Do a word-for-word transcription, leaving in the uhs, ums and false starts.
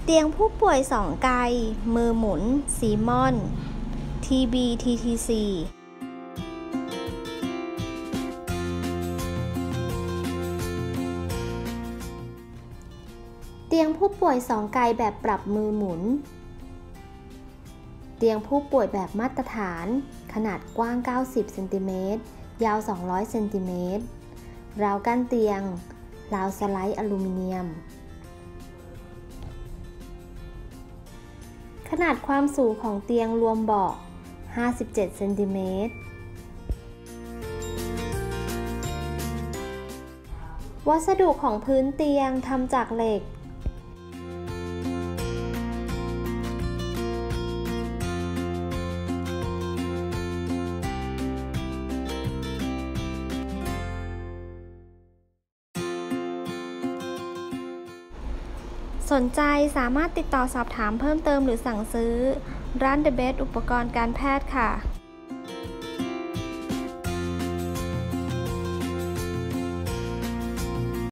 เตียงผู้ป่วยสองไกมือหมุนซีมอน ที บี ที ที ซี เตียงผู้ป่วยสองไกแบบปรับมือหมุนเตียงผู้ป่วยแบบมาตรฐานขนาดกว้างเก้าสิบเซนติเมตรยาวสองร้อยเซนติเมตรราวกั้นเตียงราวสไลด์อลูมิเนียมขนาดความสูงของเตียงรวมเบาะห้าสิบเจ็ดเซนติเมตรวัสดุของพื้นเตียงทำจากเหล็กสนใจสามารถติดต่อสอบถามเพิ่มเติมหรือสั่งซื้อร้าน The Best อุปกรณ์การแพทย์ค่ะ